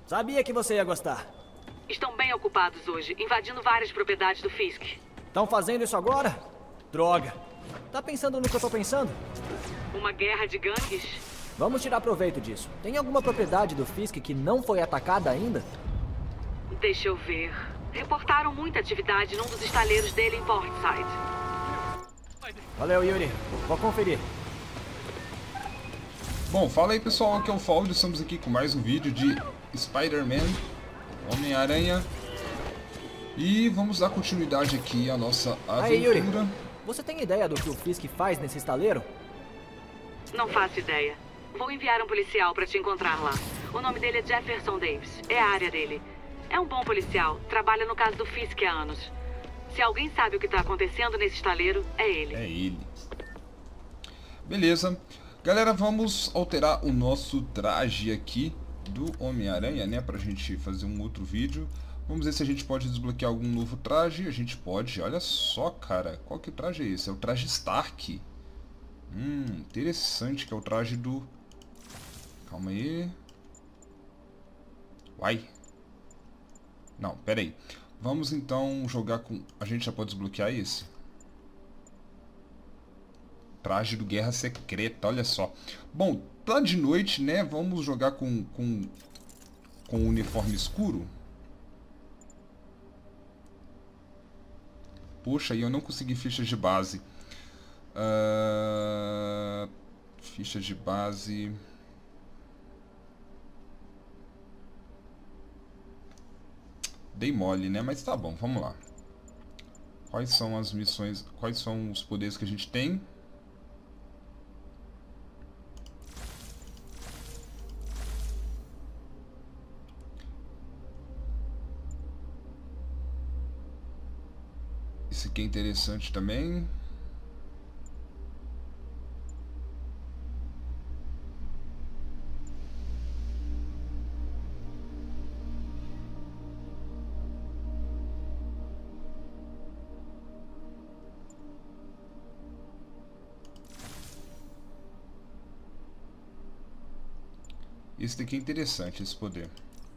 Sabia que você ia gostar. Estão bem ocupados hoje, invadindo várias propriedades do Fisk. Estão fazendo isso agora? Droga. Tá pensando no que eu tô pensando? Uma guerra de gangues? Vamos tirar proveito disso. Tem alguma propriedade do Fisk que não foi atacada ainda? Deixa eu ver. Reportaram muita atividade num dos estaleiros dele em Portside. Valeu, Yuri. Vou conferir. Bom, fala aí pessoal, aqui é o Faldo, estamos aqui com mais um vídeo de Spider-Man, Homem-Aranha. E vamos dar continuidade aqui à nossa aventura. Aí, Yuri, você tem ideia do que o Fisk faz nesse estaleiro? Não faço ideia. Vou enviar um policial pra te encontrar lá. O nome dele é Jefferson Davis, é a área dele. É um bom policial, trabalha no caso do Fisk há anos. Se alguém sabe o que tá acontecendo nesse estaleiro, é ele. É ele. Beleza. Galera, vamos alterar o nosso traje aqui do Homem-Aranha, né? Pra gente fazer um outro vídeo. Vamos ver se a gente pode desbloquear algum novo traje. A gente pode. Olha só, cara. Qual que traje é esse? É o traje Stark. Interessante, que é o traje do... Calma aí. Uai. Não, pera aí. Vamos então jogar com... A gente já pode desbloquear esse? Traje do Guerra Secreta, olha só. Bom, tá de noite, né? Vamos jogar com o uniforme escuro. Poxa, e eu não consegui fichas de base. Fichas de base... Dei mole, né? Mas tá bom, vamos lá. Quais são as missões... Quais são os poderes que a gente tem? Esse aqui é interessante também. Esse daqui é interessante, esse poder.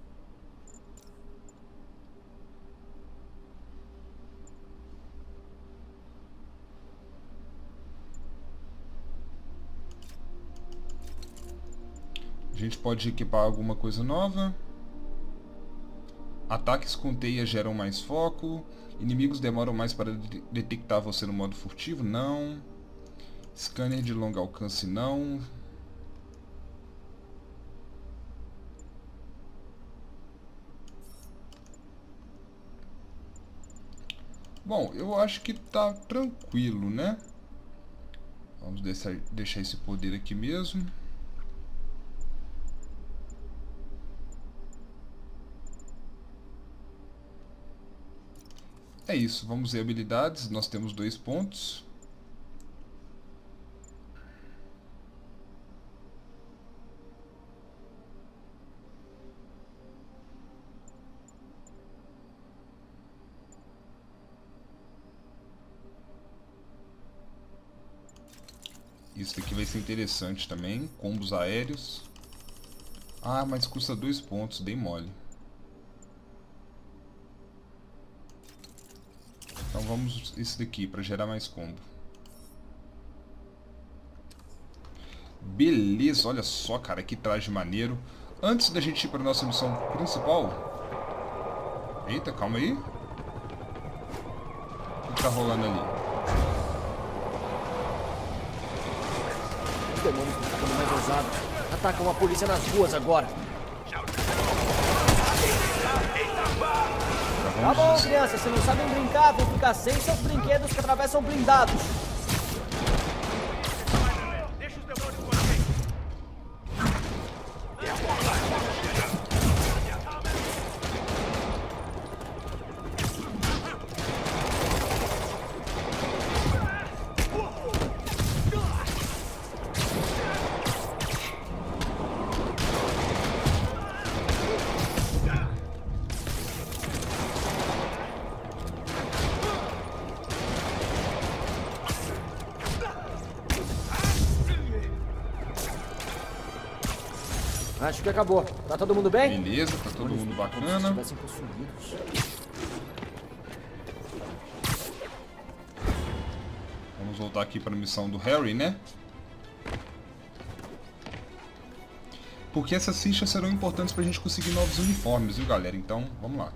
A gente pode equipar alguma coisa nova. Ataques com teia geram mais foco. Inimigos demoram mais para detectar você no modo furtivo? Não. Scanner de longo alcance? Não. Bom, eu acho que tá tranquilo, né? Vamos deixar esse poder aqui mesmo. É isso, vamos ver habilidades. Nós temos 2 pontos. Isso aqui vai ser interessante também. Combos aéreos. Ah, mas custa 2 pontos, bem mole. Então vamos esse daqui para gerar mais combo. Beleza, olha só, cara, que traje maneiro. Antes da gente ir para nossa missão principal... Eita, calma aí. O que tá rolando ali? Os demônios estão ficando mais ousados. Atacam a polícia nas ruas agora. Tá bom, crianças, se não sabem brincar, vão ficar sem seus brinquedos que atravessam blindados. Deixa os demônios por aqui. Acho que acabou. Tá todo mundo bem? Beleza, tá todo mundo Como se bacana. estivessem possuídos. Vamos voltar aqui para a missão do Harry, né? Porque essas fichas serão importantes pra gente conseguir novos uniformes, viu, galera? Então, vamos lá.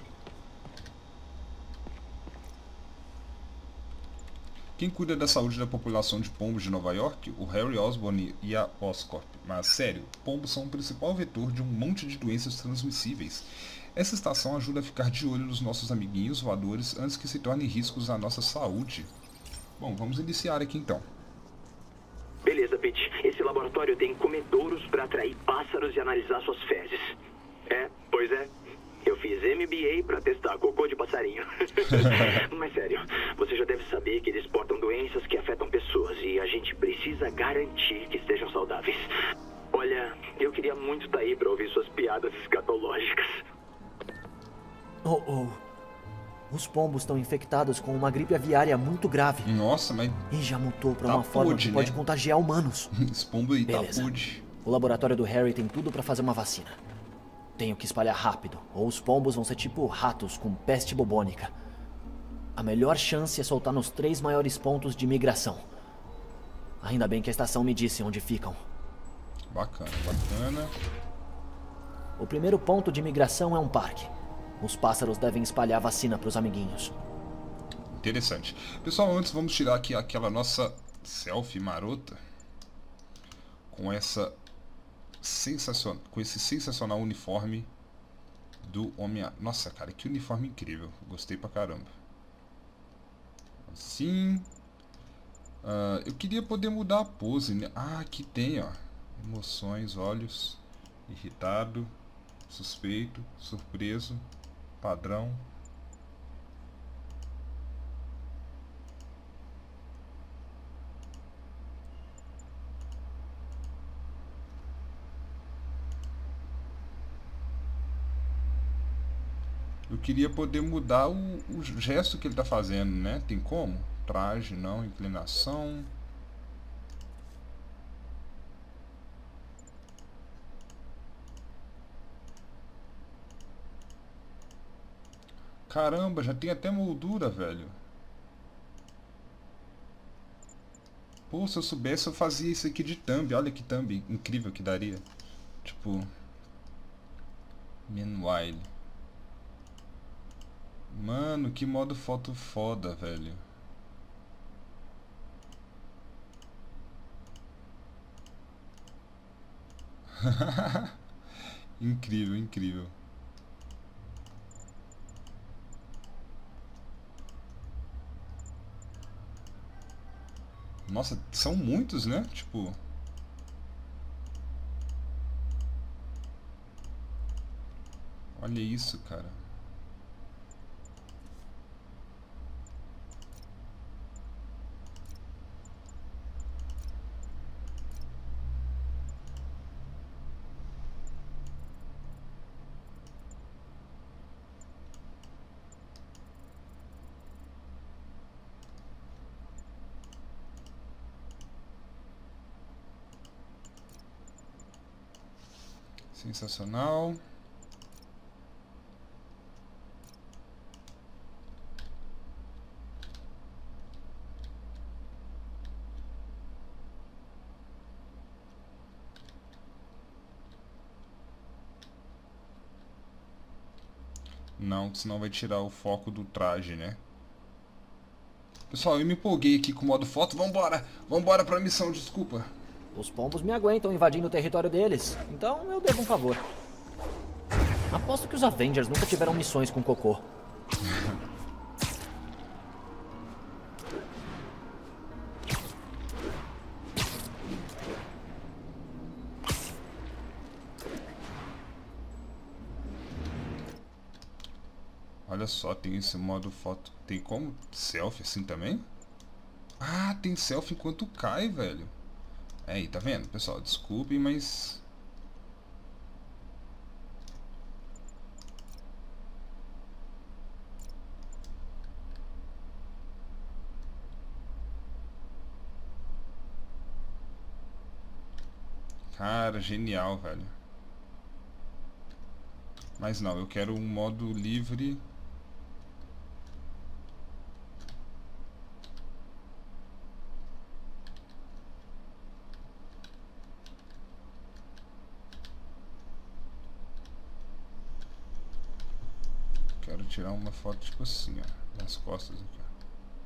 Quem cuida da saúde da população de pombos de Nova York? O Harry Osborn e a Oscorp. Mas, sério, pombos são o principal vetor de um monte de doenças transmissíveis. Essa estação ajuda a ficar de olho nos nossos amiguinhos voadores antes que se tornem riscos à nossa saúde. Bom, vamos iniciar aqui então. Beleza, Pete. Esse laboratório tem comedouros para atrair pássaros e analisar suas fezes. Pois é. Eu fiz MBA para testar cocô de passarinho. Mas sério, você já deve saber que eles portam doenças que afetam pessoas e a gente precisa garantir que estejam saudáveis. Olha, eu queria muito estar aí para ouvir suas piadas escatológicas. Os pombos estão infectados com uma gripe aviária muito grave. Nossa, mas E já mutou para Tá uma forma podre, que pode né? contagiar humanos. esse pombo aí tá Beleza. pude. O laboratório do Harry tem tudo para fazer uma vacina. Tenho que espalhar rápido, ou os pombos vão ser tipo ratos com peste bubônica. A melhor chance é soltar nos 3 maiores pontos de migração. Ainda bem que a estação me disse onde ficam. Bacana, bacana. O primeiro ponto de migração é um parque. Os pássaros devem espalhar vacina para os amiguinhos. Interessante. Pessoal, antes vamos tirar aqui aquela nossa selfie marota. Com essa com esse sensacional uniforme do Homem-Aranha. Nossa, cara, que uniforme incrível. Gostei pra caramba. Assim. Eu queria poder mudar a pose, né? Ah, aqui tem, ó. Emoções, olhos. Irritado. Suspeito. Surpreso. Padrão. Eu queria poder mudar o gesto que ele tá fazendo, né? Tem como? Traje, não, inclinação. Caramba, já tem até moldura, velho. Pô, se eu soubesse eu fazia isso aqui de thumb. Olha que thumb incrível que daria. Tipo... Meanwhile. Mano, que modo foto foda, velho. Incrível, incrível. Nossa, são muitos, né? Tipo... Olha isso, cara. Sensacional. Não, senão vai tirar o foco do traje, né? Pessoal, eu me empolguei aqui com o modo foto. Vambora! Vambora pra missão, desculpa. Os pombos me aguentam invadindo o território deles, então eu devo um favor. Aposto que os Avengers nunca tiveram missões com cocô. Olha só, tem esse modo foto. Tem como selfie assim também? Ah, tem selfie enquanto cai, velho. Aí, tá vendo, pessoal? Desculpe, mas... Cara, genial, velho. Mas não, eu quero um modo livre. Quero tirar uma foto tipo assim, ó, nas costas aqui, ó.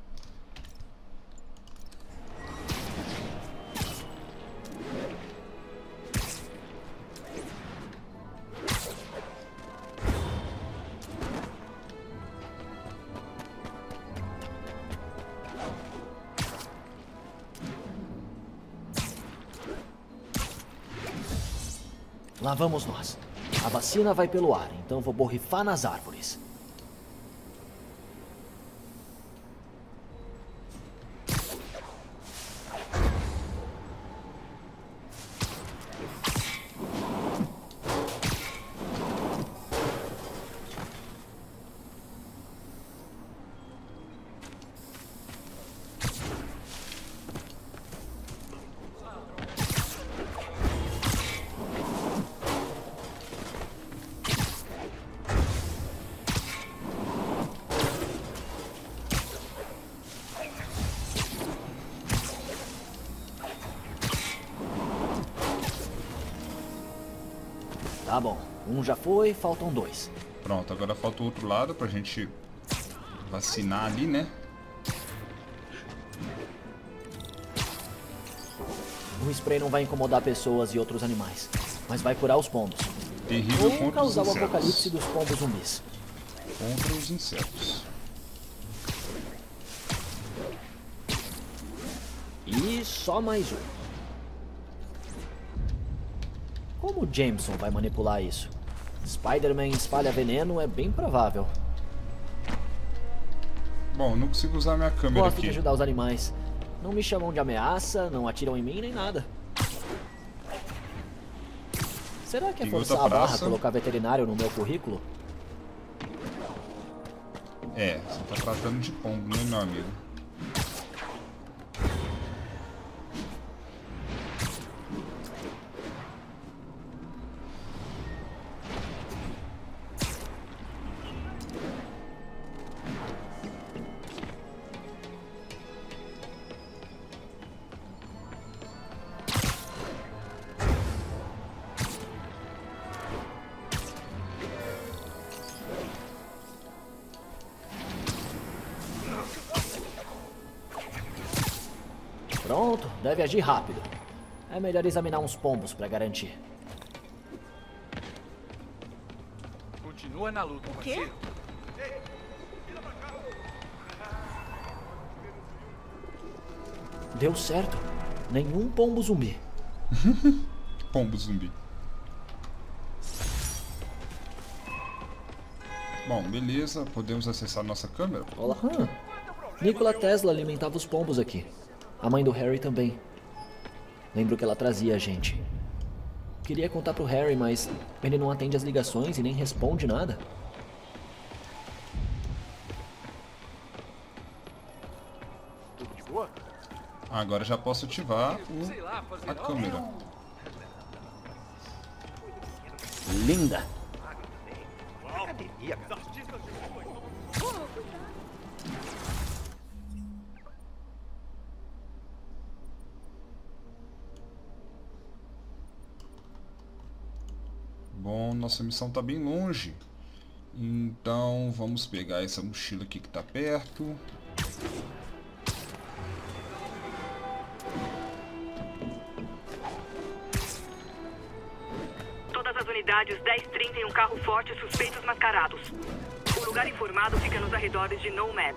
Lá vamos nós. A vacina vai pelo ar, então vou borrifar nas árvores. Tá bom, um já foi, faltam 2. Pronto, agora falta o outro lado pra gente vacinar ali, né? O spray não vai incomodar pessoas e outros animais, mas vai curar os pombos. Terrível Ou contra os causar o insetos. apocalipse dos pombos zumbis. Contra os insetos. E só mais um. Como o Jameson vai manipular isso? Spider-Man espalha veneno é bem provável. Bom, não consigo usar minha câmera Gosto de aqui. ajudar os animais. Não me chamam de ameaça, não atiram em mim nem nada. Será que é Tem forçar outra a barra praça. colocar veterinário no meu currículo? É, você tá tratando de pombo, né, meu amigo? Pronto, deve agir rápido. É melhor examinar uns pombos pra garantir. Continua na luta, Quê? parceiro. Deu certo. Nenhum pombo zumbi. Pombo zumbi. Bom, beleza. Podemos acessar nossa câmera? Olá. Nikola Tesla alimentava os pombos aqui. A mãe do Harry também. Lembro que ela trazia a gente. Queria contar pro Harry, mas ele não atende as ligações e nem responde nada. Tudo de boa? Agora já posso ativar Sei lá, fazer a câmera. Linda. academia, cara. Bom, nossa missão tá bem longe. Então vamos pegar essa mochila aqui que tá perto. Todas as unidades 10-30 em um carro forte, suspeitos mascarados. O lugar informado fica nos arredores de Nomad.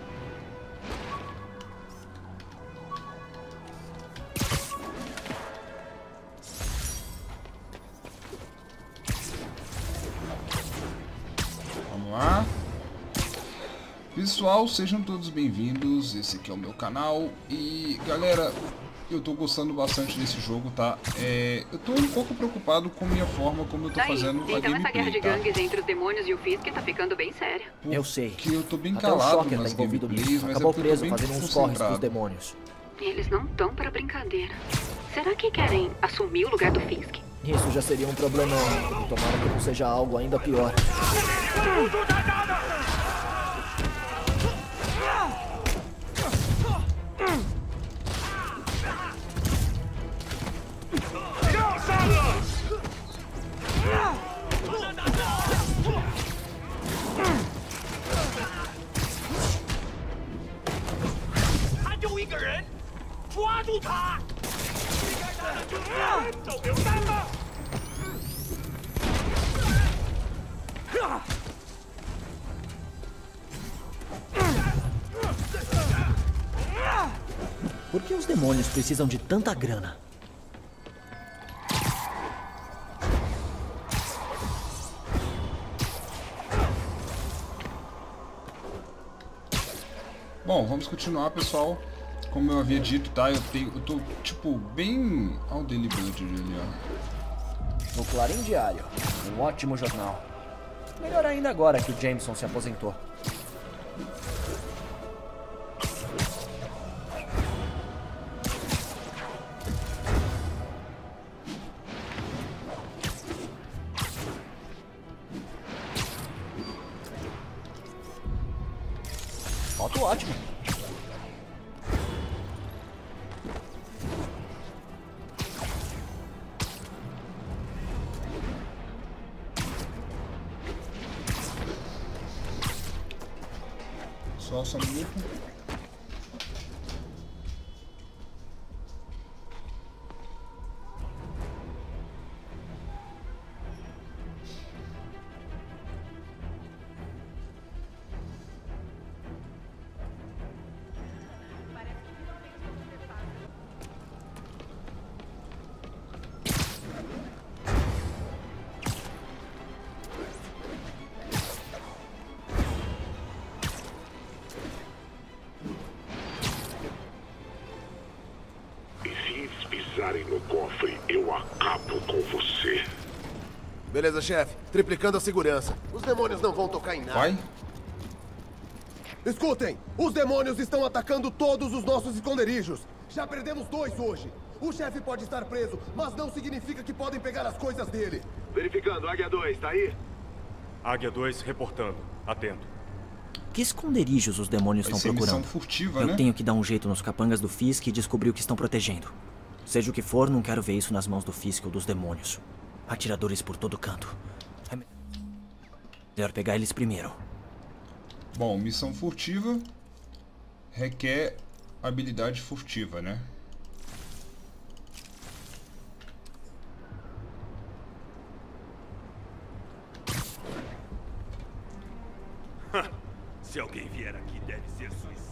Vamos lá. Pessoal, sejam todos bem-vindos. Esse aqui é o meu canal. E galera, eu tô gostando bastante desse jogo, tá? Eu tô um pouco preocupado com a minha forma como eu tô fazendo a Então essa guerra gameplay, de tá? gangues entre os demônios e o Fisk tá ficando bem séria. Eu sei. Porque eu tô bem Até o calado Shocker tá nas envolvido gameplays, nisso. mas Acabou é porque eu tô preso bem fazendo uns corres dos concentrado. demônios. Eles não estão para brincadeira. Será que querem assumir o lugar do Fisk? Isso já seria um problemão. Tomara que não seja algo ainda pior. Por que os demônios precisam de tanta grana? Bom, vamos continuar, pessoal. Como eu havia dito, tá? Eu tô, tipo, bem ao Daily Blood ali, ó. O Clarim Diário, um ótimo jornal. Melhor ainda agora que o Jameson se aposentou. Foto ótima. Só um minuto. No cofre, eu acabo com você. Beleza, chefe. Triplicando a segurança. Os demônios não vão tocar em nada. Vai. Escutem! Os demônios estão atacando todos os nossos esconderijos. Já perdemos 2 hoje. O chefe pode estar preso, mas não significa que podem pegar as coisas dele. Verificando, Águia 2, tá aí? Águia 2 reportando. Atento. Que esconderijos os demônios estão Vai ser procurando? missão furtiva, Eu né? tenho que dar um jeito nos capangas do Fisk e descobrir o que estão protegendo. Seja o que for, não quero ver isso nas mãos do Fisk ou dos demônios. Atiradores por todo canto. É melhor pegar eles primeiro. Bom, missão furtiva requer habilidade furtiva, né? Se alguém vier aqui, deve ser suicida.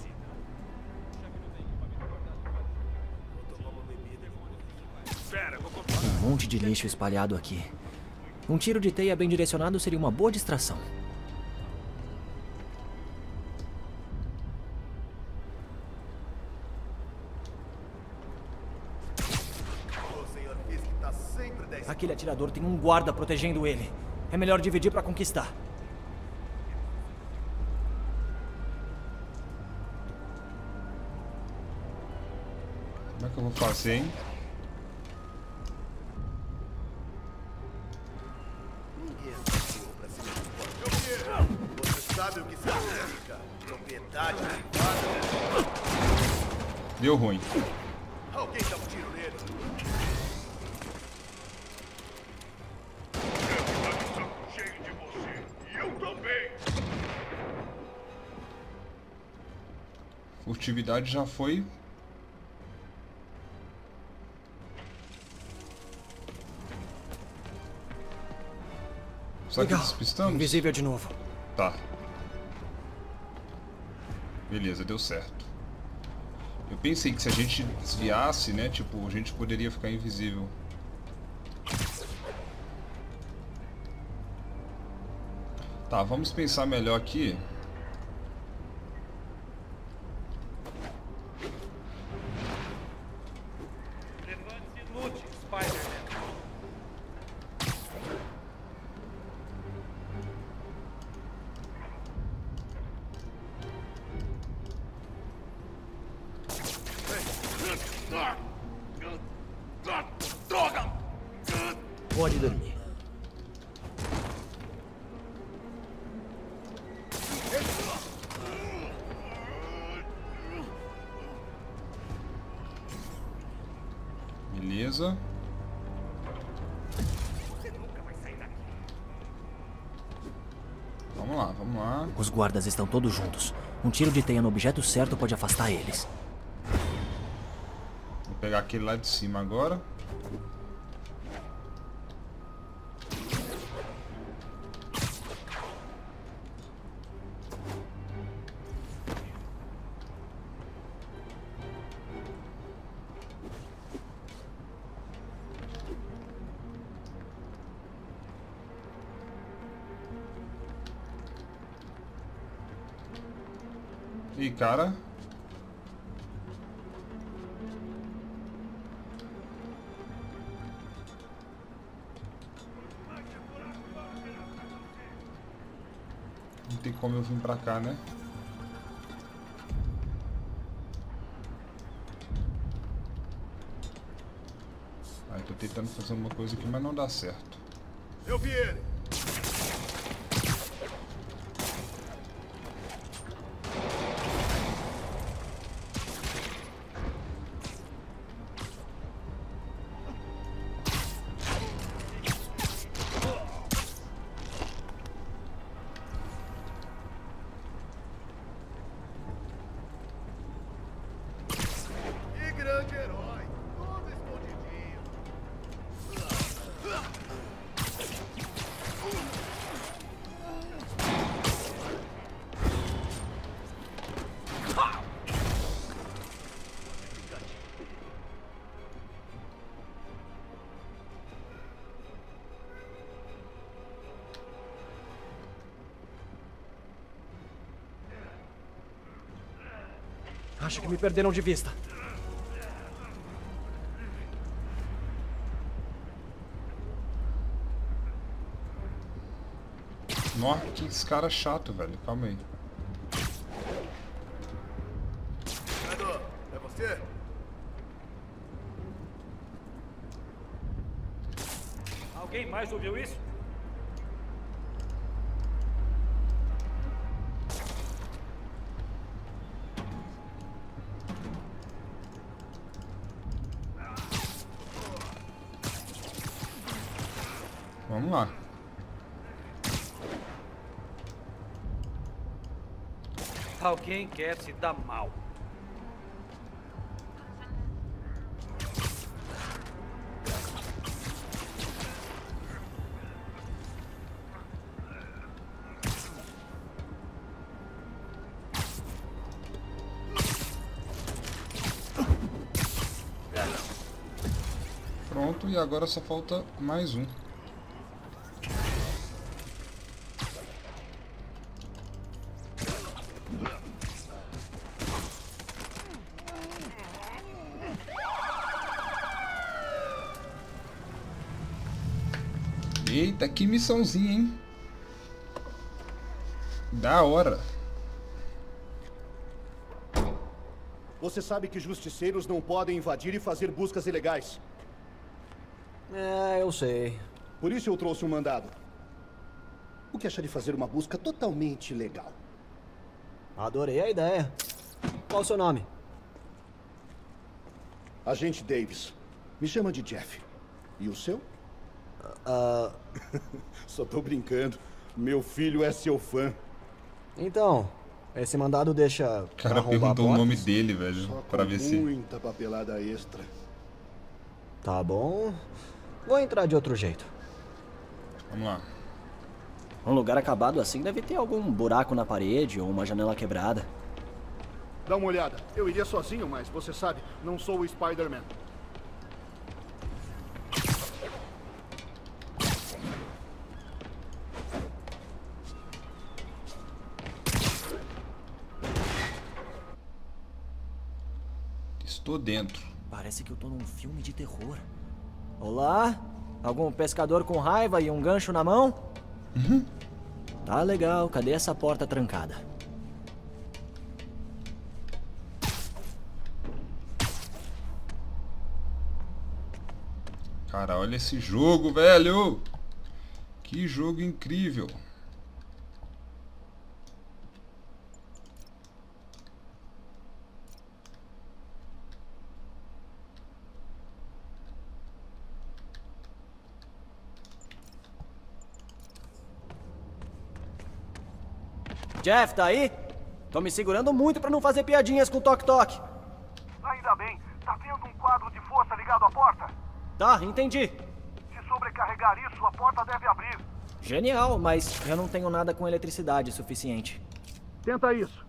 Espera, vou contar. Um monte de lixo espalhado aqui. Um tiro de teia bem direcionado seria uma boa distração. O senhor Fisk tá sempre 10. Aquele atirador tem um guarda protegendo ele. É melhor dividir pra conquistar. Como é que eu vou fazer, hein? Ninguém nasceu pra cima de porta. Você sabe o que significa? Propriedade privada. Deu ruim. Alguém dá um tiro nele. Cheio de você. E eu também. Furtividade já foi. Será que despistamos? Invisível de novo. Tá. Beleza, deu certo. Eu pensei que se a gente desviasse, né, tipo, a gente poderia ficar invisível. Tá, vamos pensar melhor aqui. Levante-se lute, Spider-Man. Droga! Beleza. Vamos lá, vamos lá. Os guardas estão todos juntos. Um tiro de teia no objeto certo pode afastar eles. Vou pegar aquele lá de cima agora. E cara, não tem como eu vir pra cá, né? Aí tô tentando fazer uma coisa aqui, mas não dá certo. Eu vi ele. Que grande herói. Todo escondidinho. Acho que me perderam de vista. Nossa, que esse cara chato, velho. Calma aí. Senador, é você? Alguém mais ouviu isso? Vamos lá. Alguém quer se dar mal. Pronto, e agora só falta mais um. Eita, que missãozinha, hein? Da hora. Você sabe que justiceiros não podem invadir e fazer buscas ilegais. É, eu sei. Por isso eu trouxe um mandado. O que acha de fazer uma busca totalmente legal? Adorei a ideia. Qual o seu nome? Agente Davis. Me chama de Jeff. E o seu? Só tô brincando. Meu filho é seu fã. Então, esse mandado deixa... O cara perguntou o nome dele, velho, Só pra com ver se... muita papelada extra. Tá bom. Vou entrar de outro jeito. Vamos lá. Um lugar acabado assim deve ter algum buraco na parede ou uma janela quebrada. Dá uma olhada. Eu iria sozinho, mas você sabe, não sou o Spider-Man. Estou dentro. Parece que eu tô num filme de terror. Olá? Algum pescador com raiva e um gancho na mão? Tá legal, cadê essa porta trancada? Cara, olha esse jogo, velho! Que jogo incrível! Jeff, tá aí? Tô me segurando muito pra não fazer piadinhas com o toque-toque. Ainda bem. Tá vendo um quadro de força ligado à porta? Tá, entendi. Se sobrecarregar isso, a porta deve abrir. Genial, mas eu não tenho nada com eletricidade suficiente. Tenta isso.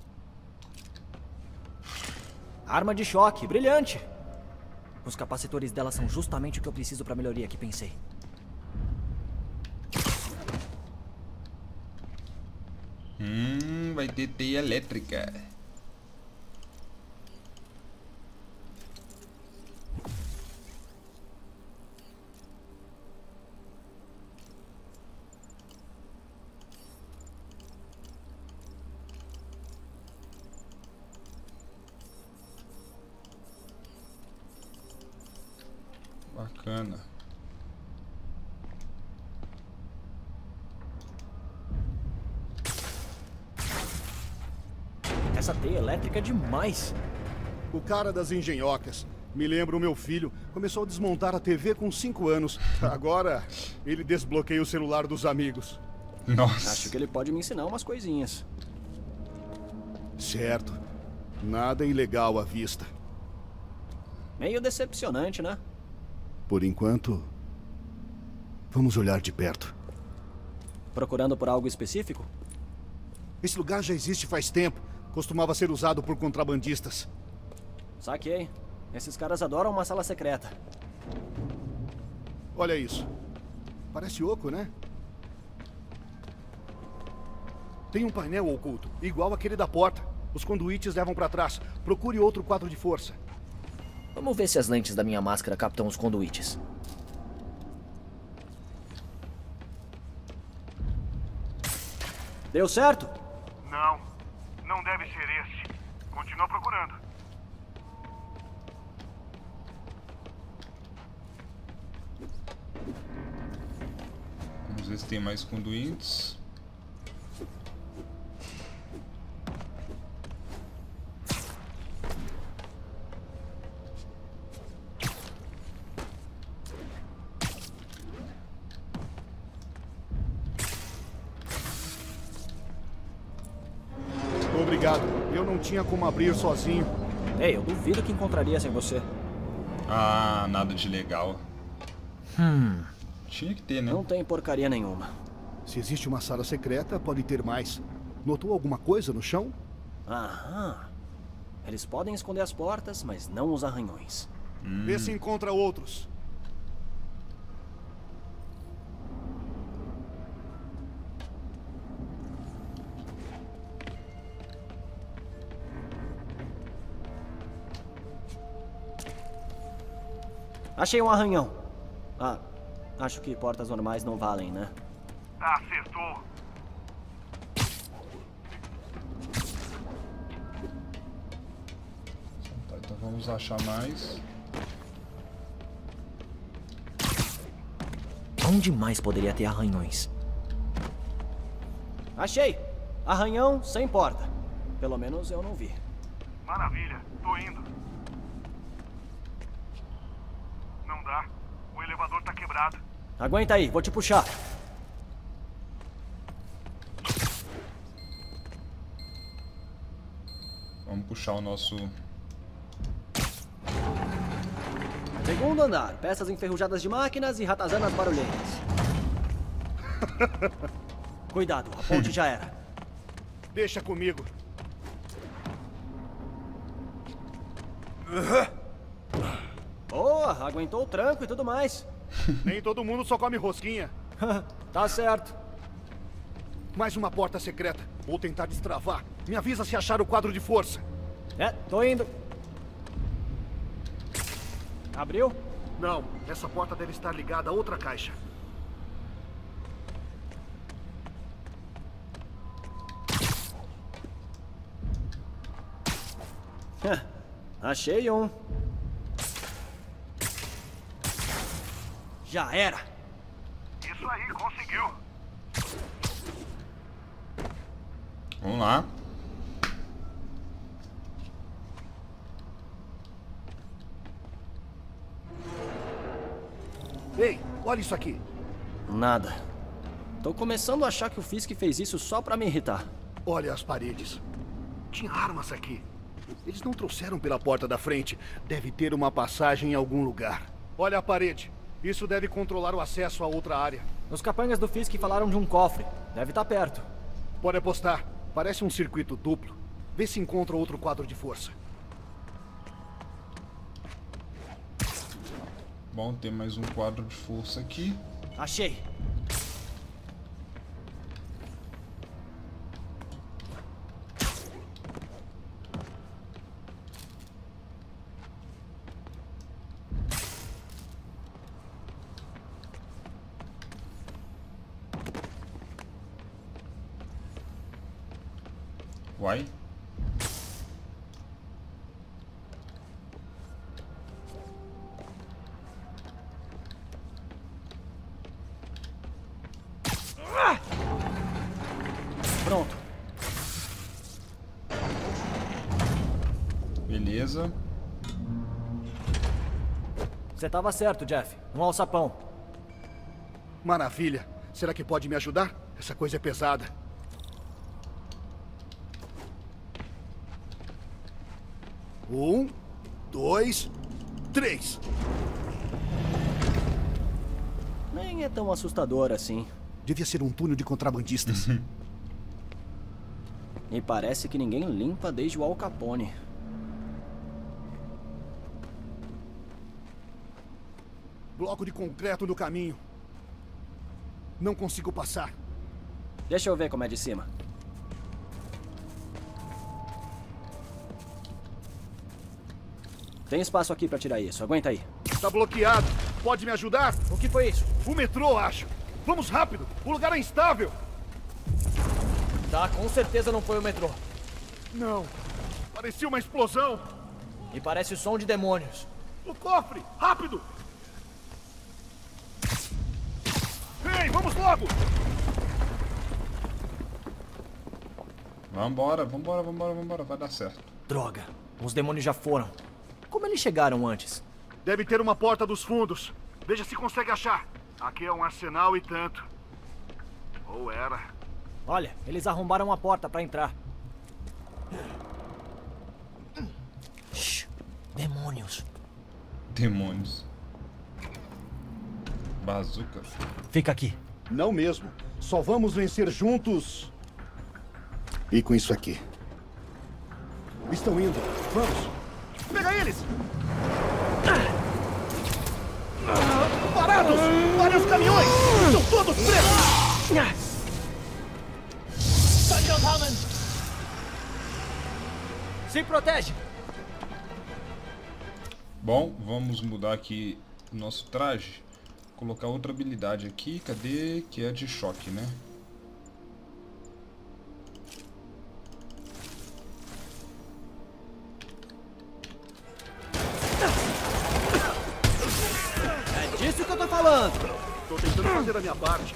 Arma de choque, brilhante. Os capacitores dela são justamente o que eu preciso pra melhoria que pensei. Vai ter teia elétrica. Bacana. Essa teia elétrica é demais. O cara das engenhocas. Me lembra o meu filho. Começou a desmontar a TV com 5 anos. Agora, ele desbloqueia o celular dos amigos. Nossa. Acho que ele pode me ensinar umas coisinhas. Certo. Nada ilegal à vista. Meio decepcionante, né? Por enquanto, vamos olhar de perto. Procurando por algo específico? Esse lugar já existe faz tempo. Costumava ser usado por contrabandistas. Saquei. Esses caras adoram uma sala secreta. Olha isso. Parece oco, né? Tem um painel oculto, igual aquele da porta. Os conduítes levam pra trás. Procure outro quadro de força. Vamos ver se as lentes da minha máscara captam os conduítes. Deu certo? Não. Não deve ser este. Continua procurando. Vamos ver se tem mais conduítes. Obrigado. Eu não tinha como abrir sozinho. Ei, eu duvido que encontraria sem você. Ah, nada de legal. Tinha que ter, né? Não tem porcaria nenhuma. Se existe uma sala secreta, pode ter mais. Notou alguma coisa no chão? Aham. Eles podem esconder as portas, mas não os arranhões. Vê se encontra outros. Achei um arranhão. Ah, acho que portas normais não valem, né? Acertou. Tá, então vamos achar mais. Onde mais poderia ter arranhões? Achei! Arranhão sem porta. Pelo menos eu não vi. Maravilha. Tô indo. Não dá. O elevador tá quebrado. Aguenta aí, vou te puxar. Vamos puxar o nosso... Segundo andar, peças enferrujadas de máquinas e ratazanas barulhentas. Cuidado, a ponte já era. Deixa comigo. Boa, aguentou o tranco e tudo mais. Nem todo mundo só come rosquinha. Tá certo. Mais uma porta secreta. Vou tentar destravar. Me avisa se achar o quadro de força. É, tô indo. Abriu? Não, essa porta deve estar ligada a outra caixa. Achei um. Já era. Isso aí, conseguiu. Vamos lá. Ei, olha isso aqui. Nada. Tô começando a achar que o Fisk fez isso só pra me irritar. Olha as paredes. Tinha armas aqui. Eles não trouxeram pela porta da frente. Deve ter uma passagem em algum lugar. Olha a parede. Isso deve controlar o acesso a outra área. Os capangas do Fisk falaram de um cofre. Deve estar perto. Pode apostar. Parece um circuito duplo. Vê se encontra outro quadro de força. Bom, tem mais um quadro de força aqui. Achei. Uai. Pronto. Beleza. Você estava certo, Jeff. Um alçapão. Maravilha. Será que pode me ajudar? Essa coisa é pesada. Um, dois, três. Nem é tão assustador assim. Devia ser um túnel de contrabandistas. E parece que ninguém limpa desde o Al Capone. Bloco de concreto no caminho. Não consigo passar. Deixa eu ver como é de cima. Tem espaço aqui pra tirar isso. Aguenta aí. Tá bloqueado. Pode me ajudar? O que foi isso? O metrô, acho. Vamos rápido. O lugar é instável. Tá, com certeza não foi o metrô. Não. Parecia uma explosão. E parece o som de demônios. O cofre! Rápido! Ei, vamos logo! Vambora, vambora, vambora, vambora. Vai dar certo. Droga. Os demônios já foram. Como eles chegaram antes? Deve ter uma porta dos fundos. Veja se consegue achar. Aqui é um arsenal e tanto. Ou era. Olha, eles arrombaram a porta pra entrar. Shhh. Demônios. Demônios. Bazuca. Fica aqui. Não mesmo. Só vamos vencer juntos. E com isso aqui. Estão indo. Vamos. Pega eles! Parados! Vários caminhões! Estão todos presos! Se protege! Bom, vamos mudar aqui o nosso traje. Colocar outra habilidade aqui. Cadê? Que é de choque, né? É disso que eu tô falando! Tô tentando fazer a minha parte.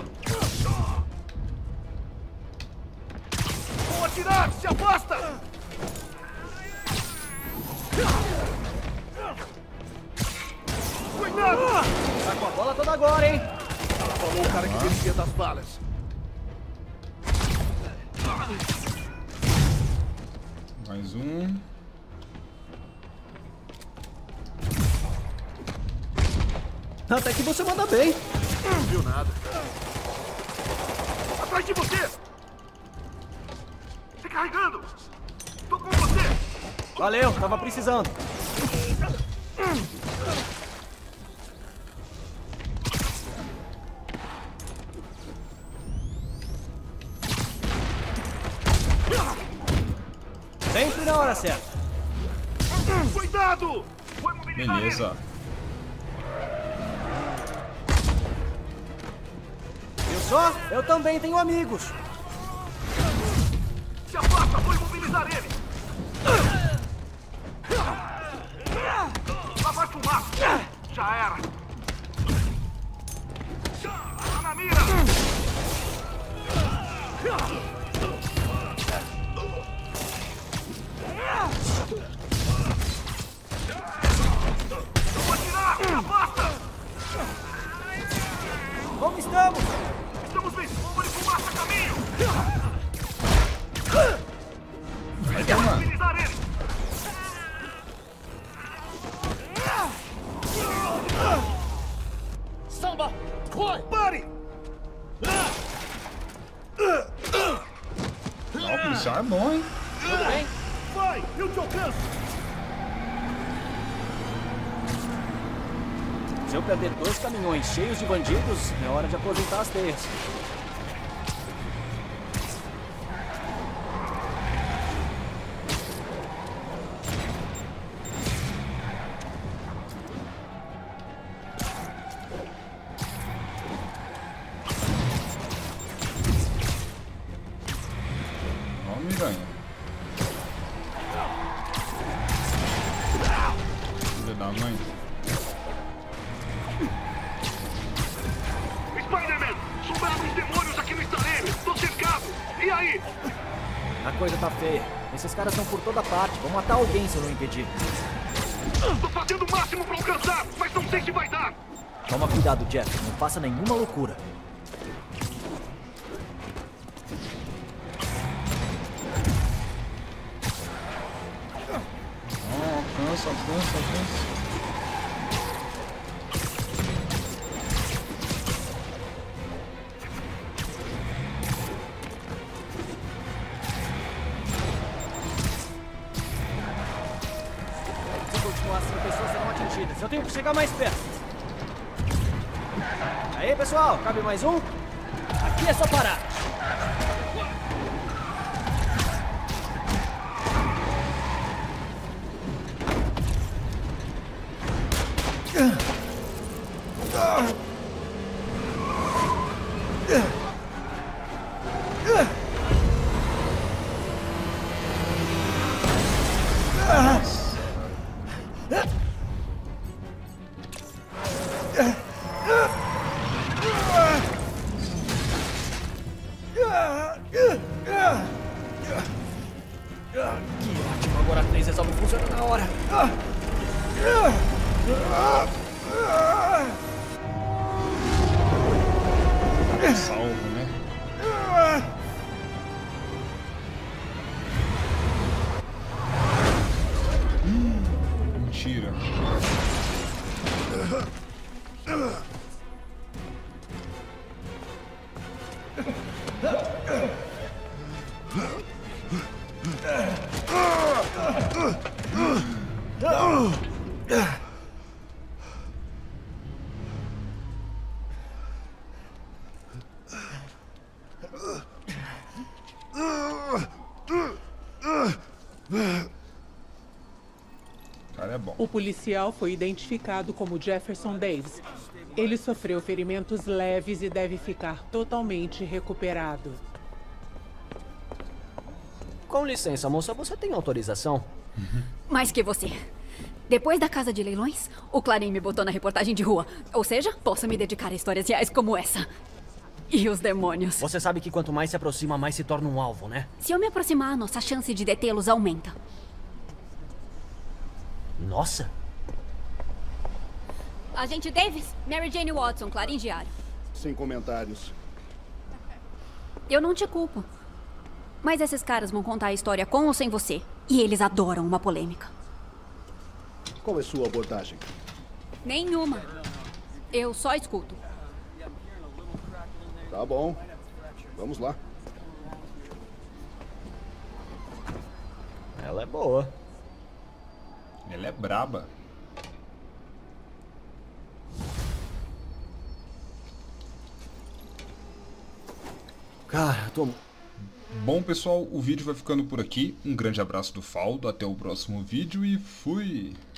Vou atirar! Se afasta! Cuidado! Tá com a bola toda agora, hein? Falou o cara que desvia das balas. Mais um. Até que você manda bem. Não viu nada. Atrás de você! Se carregando! Tô com você! Valeu, tava precisando. Sempre na hora certa. Cuidado! Foi mobilizar ele. Beleza. Viu só? Eu também tenho amigos. Se afasta, vou imobilizar ele! Lá vai fumar! Já era! Tá na mira! Vou atirar! Se afasta! Como estamos? Estamos bem! Bomba de fumaça a caminho! policial é bom, hein? Tudo bem? Vai, eu te alcanço! Se eu perder 2 caminhões cheios de bandidos, é hora de aposentar as teias. Ó, miranha. Filha da mãe. Spider-Man! Sobraram os demônios aqui no estaleiro! Tô cercado! E aí? A coisa tá feia. Esses caras estão por toda parte. Vão matar alguém se eu não impedir. Tô fazendo o máximo pra alcançar, mas não sei se vai dar! Toma cuidado, Jeff. Não faça nenhuma loucura. Alcança. Se continuar assim, pessoas serão atingidas. Eu tenho que chegar mais perto. Aí, pessoal, cabe mais um? Aqui é só parar. Que ótimo, agora a 3 resolve funcionar na hora. Salvo, né? Mentira. Cara, é bom. O policial foi identificado como Jefferson Davis. Ele sofreu ferimentos leves e deve ficar totalmente recuperado. Com licença, moça, você tem autorização? Mais que você. Depois da casa de leilões, o Clarim me botou na reportagem de rua. Ou seja, posso me dedicar a histórias reais como essa. E os demônios. Você sabe que quanto mais se aproxima, mais se torna um alvo, né? Se eu me aproximar, nossa chance de detê-los aumenta. Nossa! Agente Davis, Mary Jane Watson, Clarim Diário. Sem comentários. Eu não te culpo. Mas esses caras vão contar a história com ou sem você. E eles adoram uma polêmica. Qual é sua abordagem? Nenhuma. Eu só escuto. Tá bom. Vamos lá. Ela é boa. Ela é braba. Cara, tô... Bom, pessoal, o vídeo vai ficando por aqui. Um grande abraço do Faldo, até o próximo vídeo e fui!